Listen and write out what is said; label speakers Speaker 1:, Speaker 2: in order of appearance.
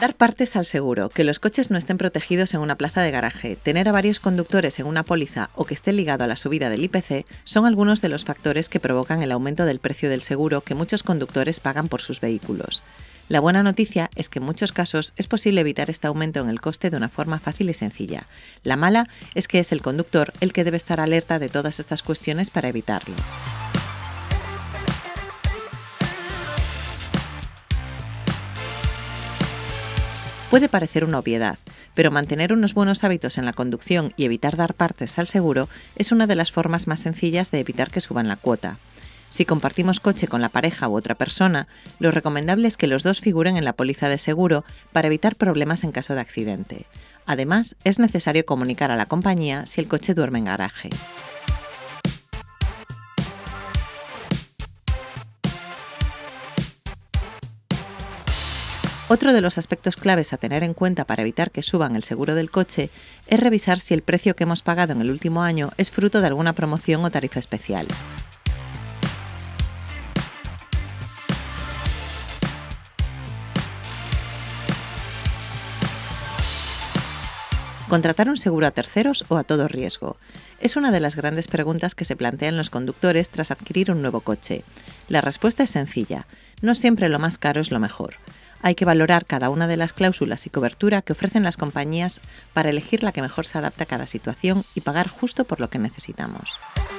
Speaker 1: Dar partes al seguro, que los coches no estén protegidos en una plaza de garaje, tener a varios conductores en una póliza o que esté ligado a la subida del IPC son algunos de los factores que provocan el aumento del precio del seguro que muchos conductores pagan por sus vehículos. La buena noticia es que en muchos casos es posible evitar este aumento en el coste de una forma fácil y sencilla. La mala es que es el conductor el que debe estar alerta de todas estas cuestiones para evitarlo. Puede parecer una obviedad, pero mantener unos buenos hábitos en la conducción y evitar dar partes al seguro es una de las formas más sencillas de evitar que suban la cuota. Si compartimos coche con la pareja u otra persona, lo recomendable es que los dos figuren en la póliza de seguro para evitar problemas en caso de accidente. Además, es necesario comunicar a la compañía si el coche duerme en garaje. Otro de los aspectos claves a tener en cuenta para evitar que suban el seguro del coche es revisar si el precio que hemos pagado en el último año es fruto de alguna promoción o tarifa especial. ¿Contratar un seguro a terceros o a todo riesgo? Es una de las grandes preguntas que se plantean los conductores tras adquirir un nuevo coche. La respuesta es sencilla: no siempre lo más caro es lo mejor. Hay que valorar cada una de las cláusulas y cobertura que ofrecen las compañías para elegir la que mejor se adapta a cada situación y pagar justo por lo que necesitamos.